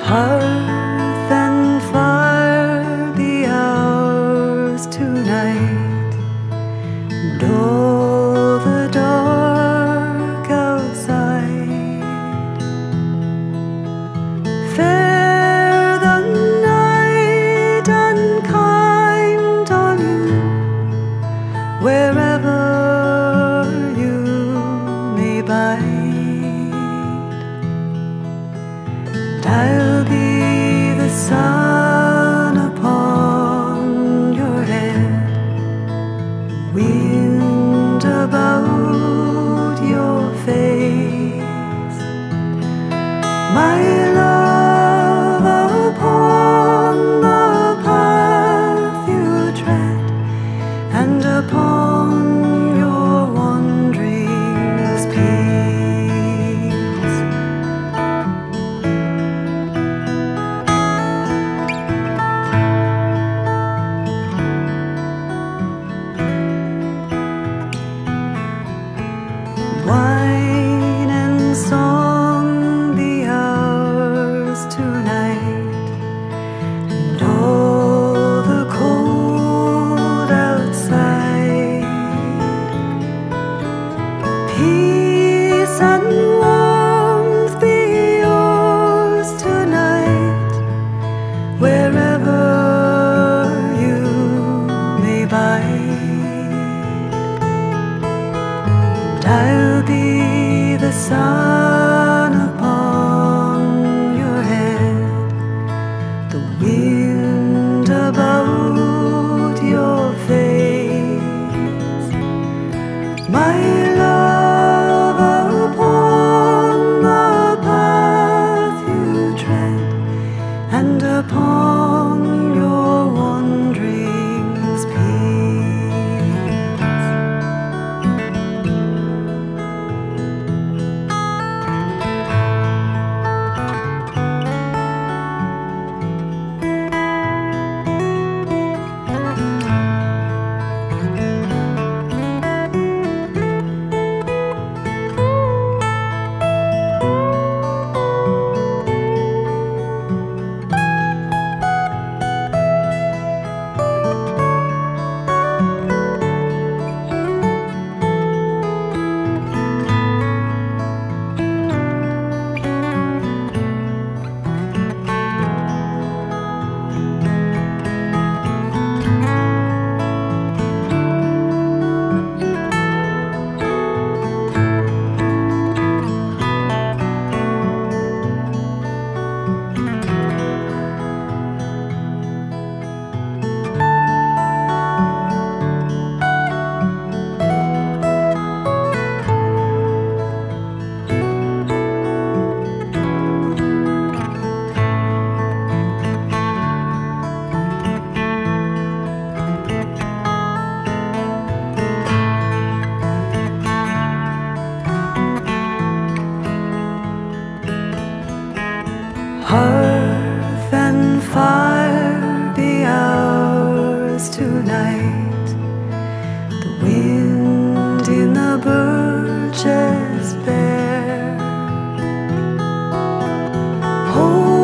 Hearth and fire be ours tonight, and all the dark outside. Fair the night and kind on you, wherever you may bide. I'll be the sun upon your head, wind about your face, my love upon the path you tread, and upon your wanderings peace. Wine and song be ours tonight, and all the cold outside. Peace and warmth be yours tonight, wherever you may bide. I'll be the sun upon your head, the wind about your face, my love upon the path you tread, and upon your wanderings peace. Hearth and fire be ours tonight, the wind in the birches bare. Oh,